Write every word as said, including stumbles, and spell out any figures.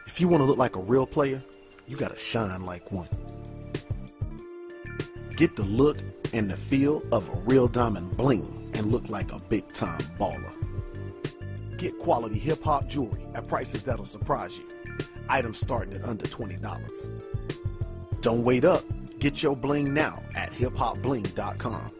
If you want to look like a real player, you gotta shine like one. Get the look and the feel of a real diamond bling and look like a big-time baller. Get quality hip-hop jewelry at prices that'll surprise you. Items starting at under twenty dollars. Don't wait up. Get your bling now at hip hop bling dot com.